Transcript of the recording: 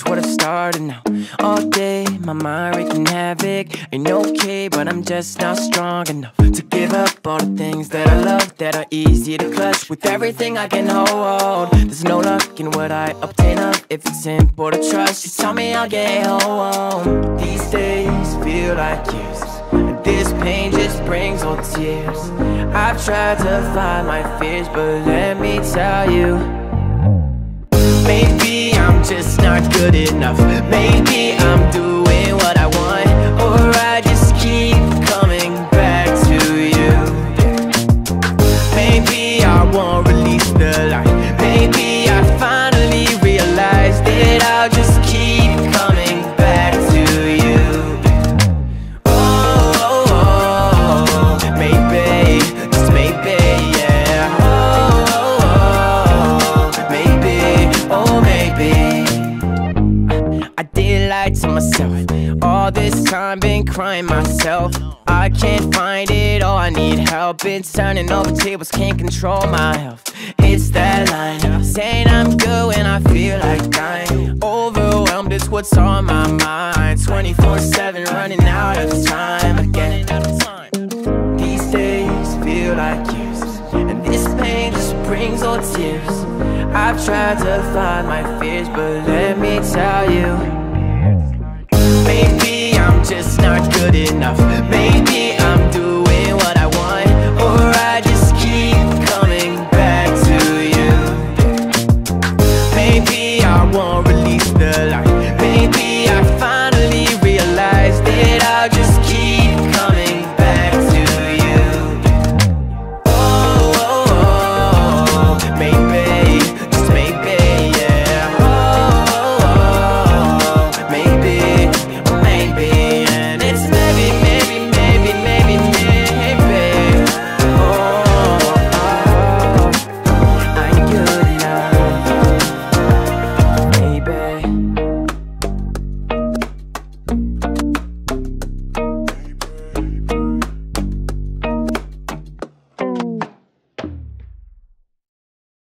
what I've started now. All day, my mind wreaking havoc. Ain't okay, but I'm just not strong enough to give up all the things that I love, that are easy to clutch. With everything I can hold, there's no luck in what I obtain of. If it's simple to trust, you tell me I'll get home. These days feel like years, and this pain just brings on tears. I've tried to find my fears, but let me tell you, maybe I'm just not good enough. Maybe I'm doing what I want, or I just keep coming back to you. Maybe I won't release the light. Maybe I finally realize that I'll just keep coming back to you. Oh, oh, oh, maybe, just maybe, yeah. Oh, oh, oh, maybe, oh maybe. I did lie to myself. All this time been crying myself. I can't find it, oh I need help. Been turning over tables, can't control my health. It's that line, saying I'm good when I feel like dying. Overwhelmed is what's on my mind. 24/7 running out of time again. These days feel like years, and this pain just brings on tears. I've tried to find my fears, but let me tell